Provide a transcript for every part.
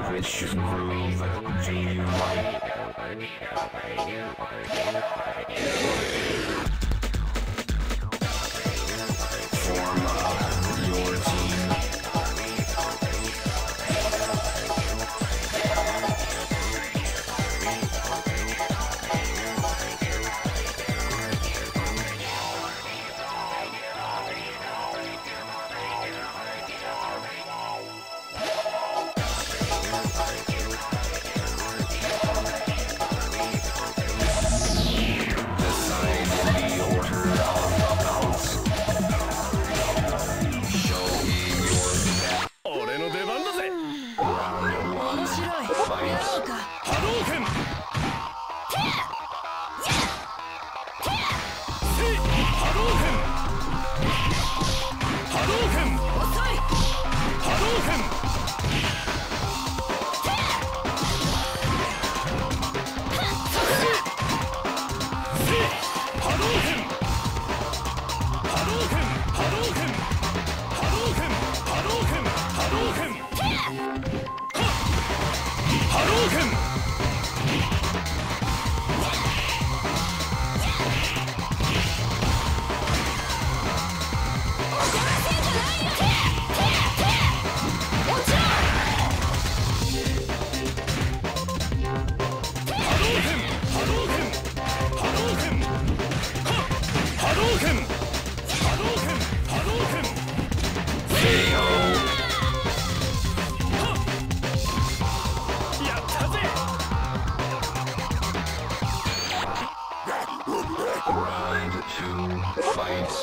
Which groove do you like? Form up your team. Round two, fight.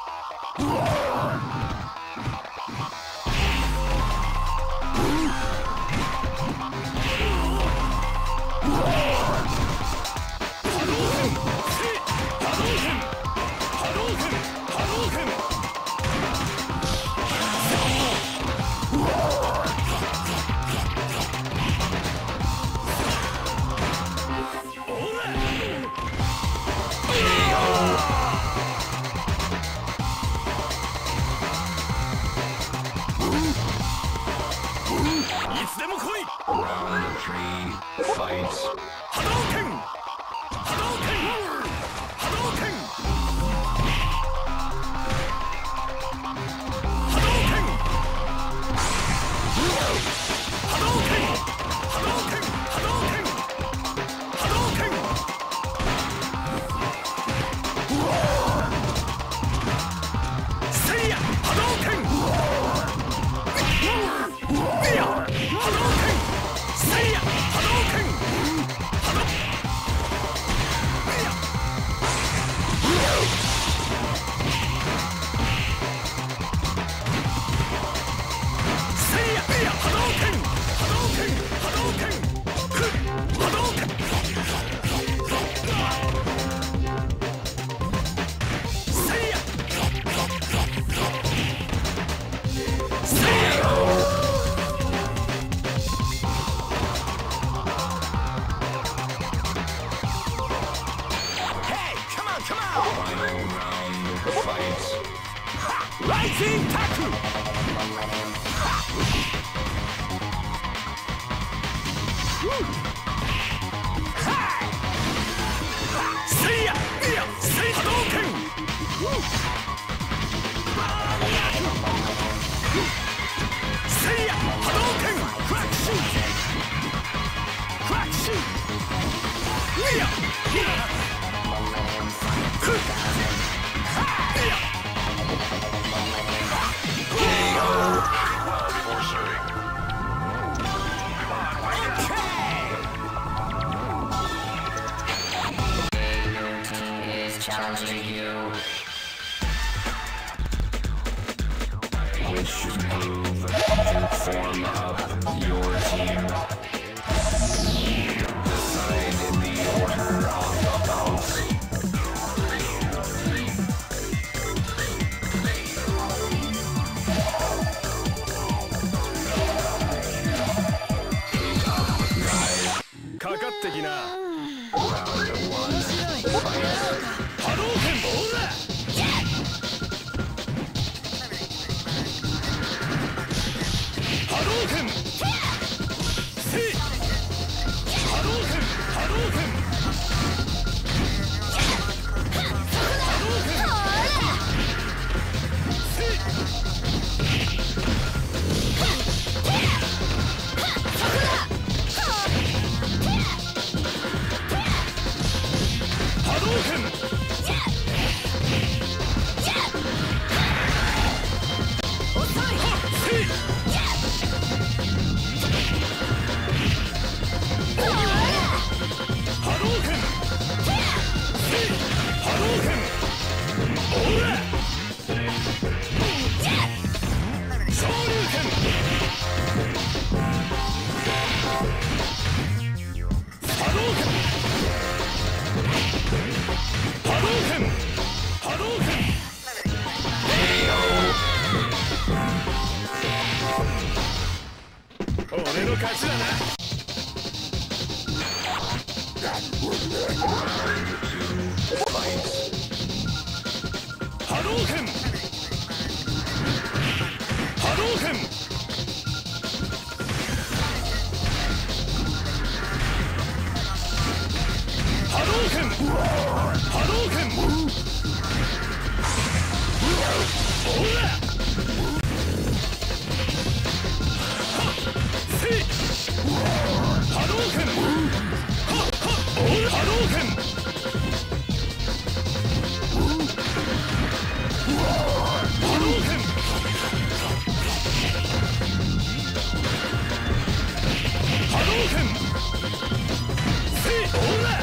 Round three, fight. Hadouken! Hadouken! Hadouken! Hadouken! Hadouken! Hadouken! Hadouken! Hadouken! Seiya! Hadouken! Hadouken! Seiya! Hadouken! Seiya! Hadouken! Hadouken! Hadouken! Hadouken! Seiya! Seiya! Final round of fight. Rising Taku! Seiya! Seiya! Hadouken! Seiya! Hadouken! Crack shoot! Crack shoot! Before serving. Is challenging you. Which move to form up your team? Decide in the order of the bouts. Round one, fight. Hadouken! Hadouken! 波動拳波動拳波動拳波動拳おらせい波動拳波動拳波動拳波動拳せいおら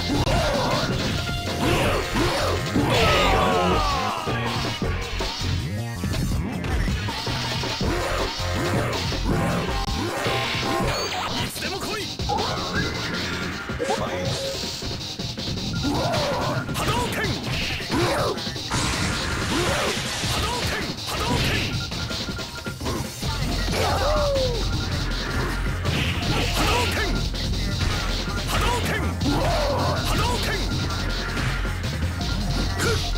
いつでも来い波動拳波動拳波動拳波動拳波動拳波動拳ふっ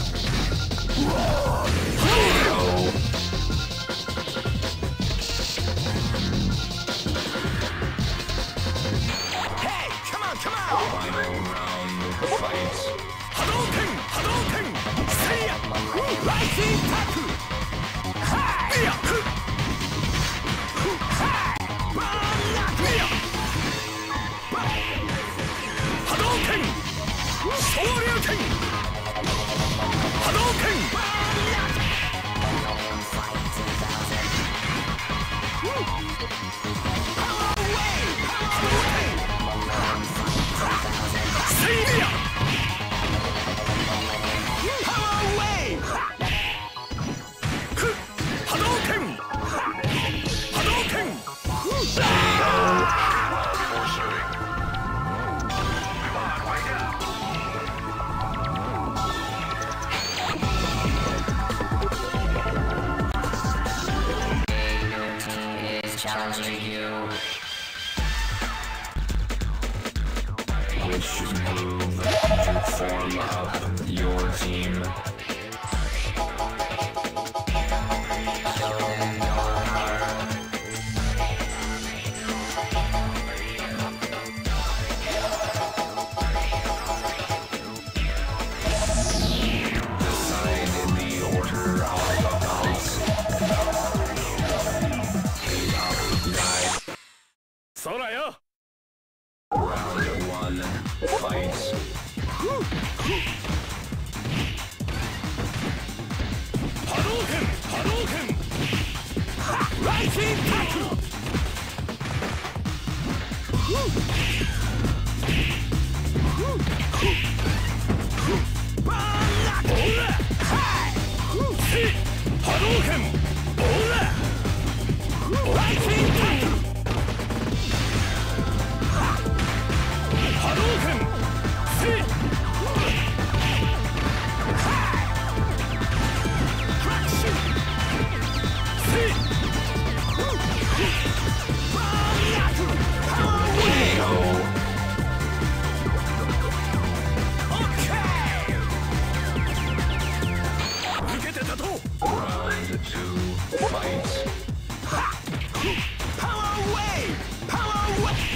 波動拳波動拳せいやライジンタックはいやふっはいバーナックや波動拳昇竜拳波動拳バーナックパワーウェイ波動拳せいや Challenging you. We should move to form up your team. Show them your heart. Decide in the order of the house. Soraya! Round one, fight. Hadouken! Hadouken! Rising tackle! Ora! Hi! Hadouken! Ora! Rising tackle! Hadouken! See! Crack shoot! See! Power wheel! Okay! Round two, fight. Power wave! Power wave!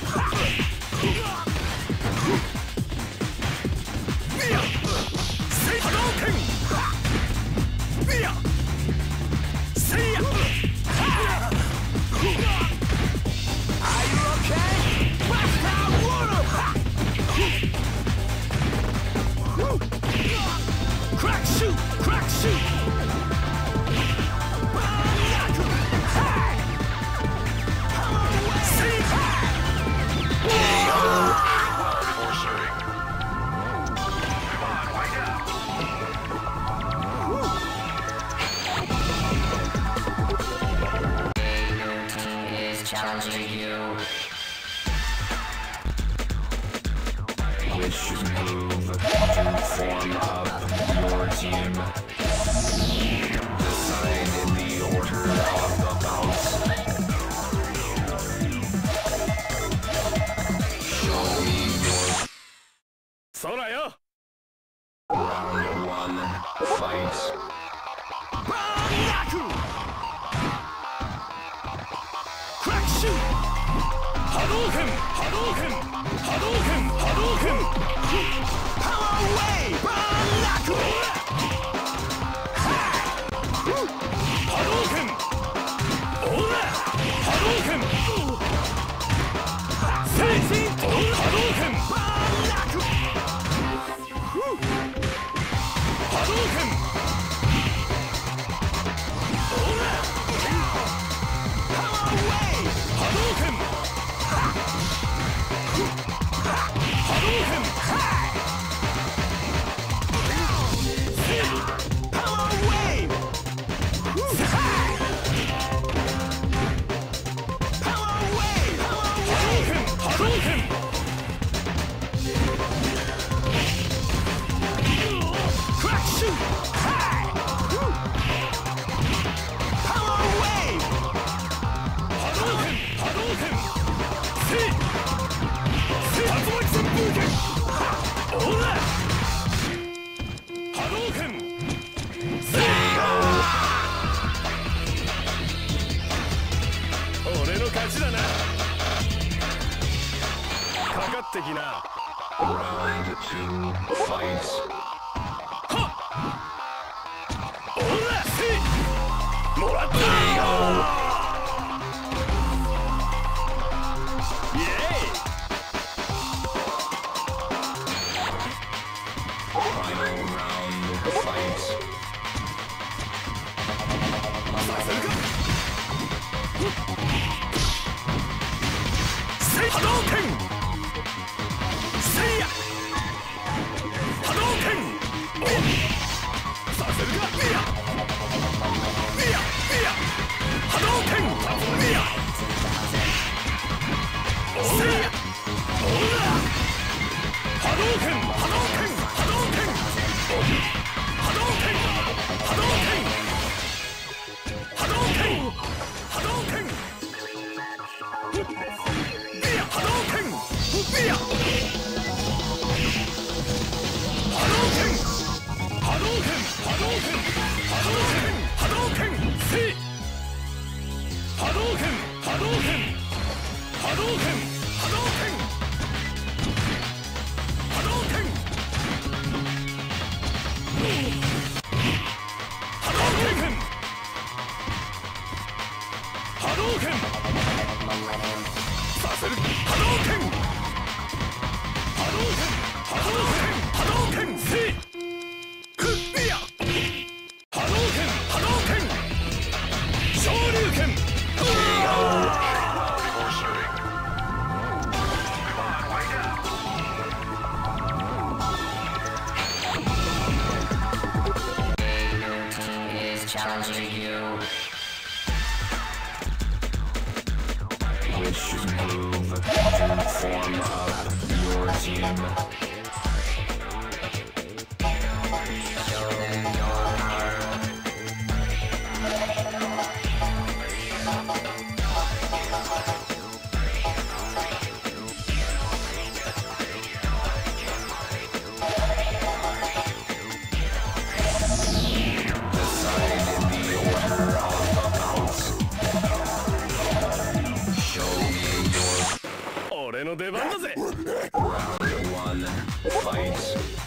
Say Hadouken! Say are you okay? Blaster water! Crack shoot! Crack shoot! Say Challenging you. We should move to form up your team. Decide in the order of the bounce. そらよ。 Round one, fight. バーナククラッシュ波動拳波動拳波動拳波動拳パワーウェイバーナク波動拳オラ波動拳精神波動拳バーナク波動拳俺の勝ちだな。かかってきな。 Round two, fight. オラせもらったイエーイ Final round, fight. させるか波動拳せいや波動拳させるかいやいやいや波動拳いやせいやおら波動拳波動拳波動拳波動拳波動拳波動拳波動拳波動拳いや波動拳波動拳波動拳波動拳波動拳せい波動拳波動拳波動拳波動拳波動拳波動拳波動拳させる波動拳波動拳波動拳波動拳せいくいや波動拳波動拳昇竜拳 Challenging you. Which move to form up your team? Show them your power. Round one, fight.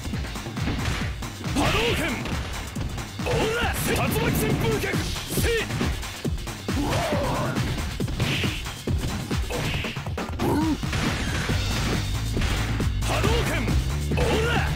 波動拳オラ竜巻旋風脚せい波動拳オラ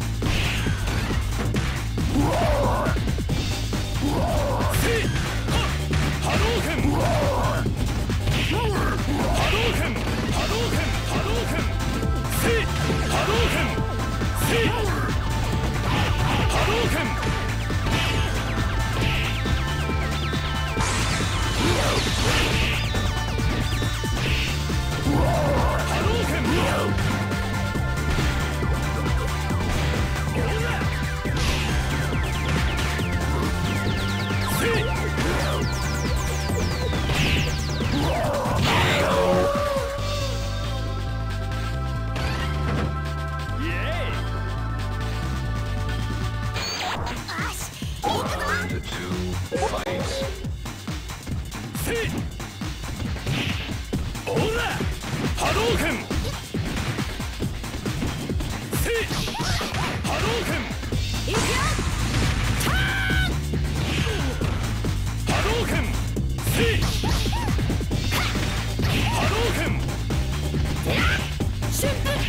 せい波動拳波動拳波動拳波動拳せい波動拳せい波動拳動拳せい波動拳いくよ波動拳せい波動拳春分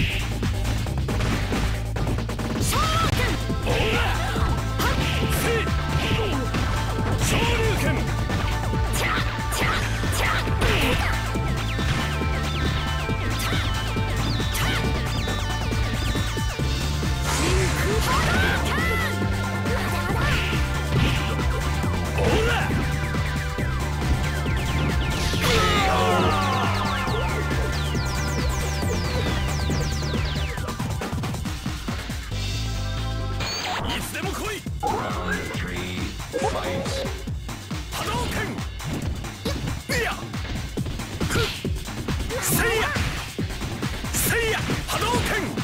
昇竜拳オーラせい昇竜拳チャチャチャオーラいつでも来い Round 3, fight. 波動拳いやふっせいやせいや波動拳